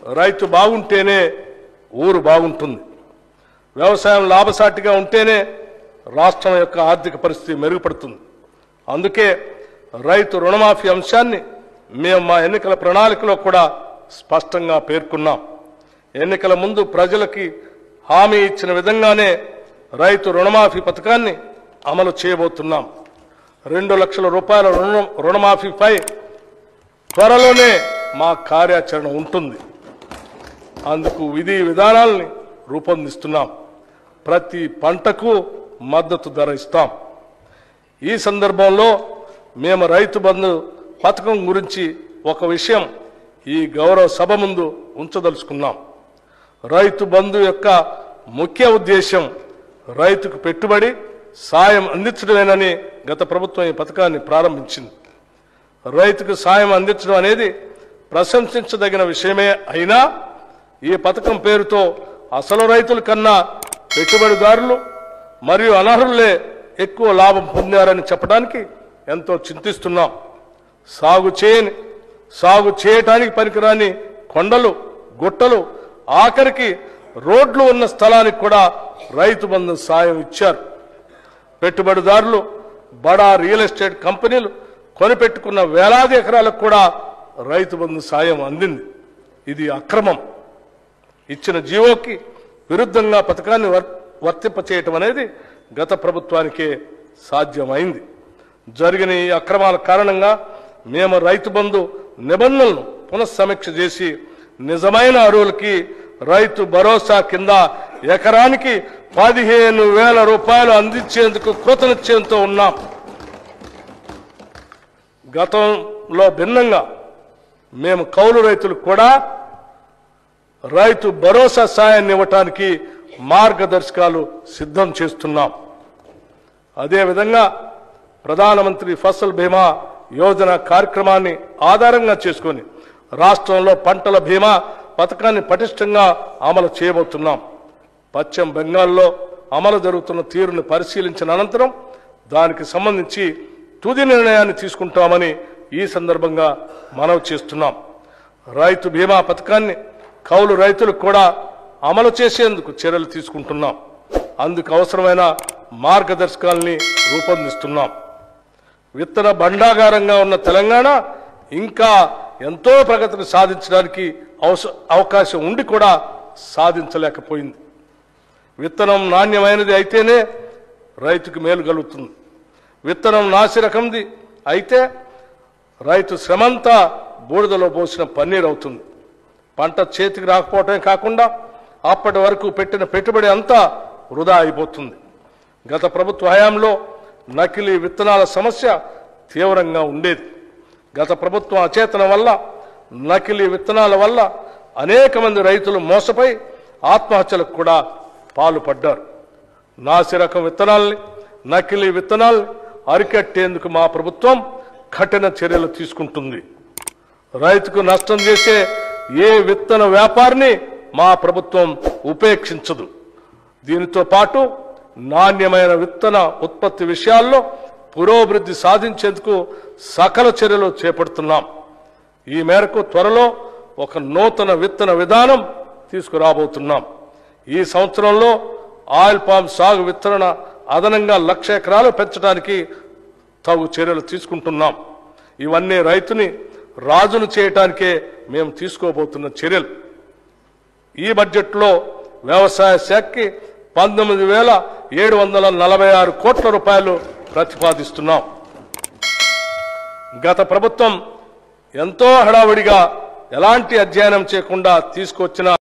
రైతు బాగుంటేనే ఊరు బాగుంటుంది. వ్యవసాయం లాభసాటిగా ఉంటేనే రాష్ట్రం యొక్క ఆర్థిక పరిస్థితి మెరుగుపడుతుంది. అందుకే రైతు రుణమాఫీ అంశాన్ని మేము మా ఎన్నికల ప్రణాళికలో కూడా స్పష్టంగా పేర్కొన్నాం. ఎన్నికల ముందు ప్రజలకి హామీ ఇచ్చిన విధంగానే రైతు రుణమాఫీ పథకాన్ని అమలు చేయబోతున్నాం. 2 లక్షల రూపాయల రుణమాఫీపై త్వరలోనే మా కార్యాచరణ ఉంటుంది. అందుకు విధి విధానాలని రూపొందిస్తున్నాం. ప్రతి పంటకు మద్దతు ధర ఇస్తాం. ఈ సందర్భంలో మేము రైతు బంధు పథకం గురించి ఒక విషయం ఈ గౌరవ సభ ముందు ఉంచదలుచుకున్నాం. రైతు బంధు యొక్క ముఖ్య ఉద్దేశం రైతుకు పెట్టుబడి సాయం అందించడమేనని గత ప్రభుత్వం ఈ పథకాన్ని ప్రారంభించింది. రైతుకు సాయం అందించడం అనేది ప్రశంసించదగిన విషయమే అయినా ఈ పథకం పేరుతో అసలు రైతుల కన్నా పెట్టుబడిదారులు మరియు అనర్హులే ఎక్కువ లాభం పొందారని చెప్పడానికి ఎంతో చింతిస్తున్నాం. సాగు చేయటానికి పనికిరాని కొండలు, గుట్టలు, ఆఖరికి రోడ్లు ఉన్న స్థలానికి కూడా రైతు బంధు సాయం ఇచ్చారు. పెట్టుబడిదారులు, బడా రియల్ ఎస్టేట్ కంపెనీలు కొనిపెట్టుకున్న వేలాది ఎకరాలకు కూడా రైతు బంధు సాయం అందింది. ఇది అక్రమం. ఇచ్చిన జీవోకి విరుద్ధంగా పథకాన్ని వర్తింపచేయటం అనేది గత ప్రభుత్వానికే సాధ్యమైంది. జరిగిన ఈ అక్రమాల కారణంగా మేము రైతు బంధు నిబంధనలను పునఃసమీక్ష చేసి నిజమైన అర్హులకి రైతు భరోసా కింద ఎకరానికి 15,000 రూపాయలు అందించేందుకు కృతనిశ్చయంతో ఉన్నాం. గతంలో భిన్నంగా మేము కౌలు రైతులకు కూడా రైతు భరోసా సాయాన్ని ఇవ్వటానికి మార్గదర్శకాలు సిద్ధం చేస్తున్నాం. అదేవిధంగా ప్రధానమంత్రి ఫసల్ బీమా యోజన కార్యక్రమాన్ని ఆధారంగా చేసుకొని రాష్ట్రంలో పంటల బీమా పథకాన్ని పటిష్టంగా అమలు చేయబోతున్నాం. పశ్చిమ బెంగాల్లో అమలు జరుగుతున్న తీరును పరిశీలించిన అనంతరం దానికి సంబంధించి తుది నిర్ణయాన్ని తీసుకుంటామని ఈ సందర్భంగా మనవి చేస్తున్నాం. రైతు బీమా పథకాన్ని కౌలు రైతులకు కూడా అమలు చేసేందుకు చర్యలు తీసుకుంటున్నాం. అందుకు అవసరమైన మార్గదర్శకాలని రూపొందిస్తున్నాం. విత్తన భండాగారంగా ఉన్న తెలంగాణ ఇంకా ఎంతో ప్రగతిని సాధించడానికి అవకాశం ఉండి కూడా సాధించలేకపోయింది. విత్తనం నాణ్యమైనది అయితేనే రైతుకు మేలు కలుగుతుంది. విత్తనం నాసిరకంది అయితే రైతు శ్రమంతా బూడిదలో పోసిన పన్నీరు అవుతుంది. పంట చేతికి రాకపోవటమే కాకుండా అప్పటి వరకు పెట్టిన పెట్టుబడి అంతా వృధా అయిపోతుంది. గత ప్రభుత్వ హయాంలో నకిలీ విత్తనాల సమస్య తీవ్రంగా ఉండేది. గత ప్రభుత్వం అచేతనం వల్ల, నకిలీ విత్తనాల వల్ల అనేక మంది రైతులు మోసపోయి ఆత్మహత్యలకు కూడా పాల్పడ్డారు. నాసిరకం విత్తనాల్ని, నకిలీ విత్తనాల్ని అరికట్టేందుకు మా ప్రభుత్వం కఠిన చర్యలు తీసుకుంటుంది. రైతుకు నష్టం చేసే ఏ విత్తన వ్యాపారిని మా ప్రభుత్వం ఉపేక్షించదు. దీనితో పాటు నాణ్యమైన విత్తన ఉత్పత్తి విషయాల్లో పురోభివృద్ధి సాధించేందుకు సకల చర్యలు చేపడుతున్నాం. ఈ మేరకు త్వరలో ఒక నూతన విత్తన విధానం తీసుకురాబోతున్నాం. ఈ సంవత్సరంలో ఆయిల్ పామ్ సాగు విత్తన అదనంగా 1,00,000 ఎకరాలు పెంచడానికి తగు చర్యలు తీసుకుంటున్నాం. ఇవన్నీ రైతుని రాజును చేయటానికే మేము తీసుకోబోతున్న చర్యలు. ఈ బడ్జెట్లో వ్యవసాయ శాఖకి 19,746 కోట్ల రూపాయలు ప్రతిపాదిస్తున్నాం. గత ప్రభుత్వం ఎంతో హడావుడిగా ఎలాంటి అధ్యయనం చేయకుండా తీసుకొచ్చిన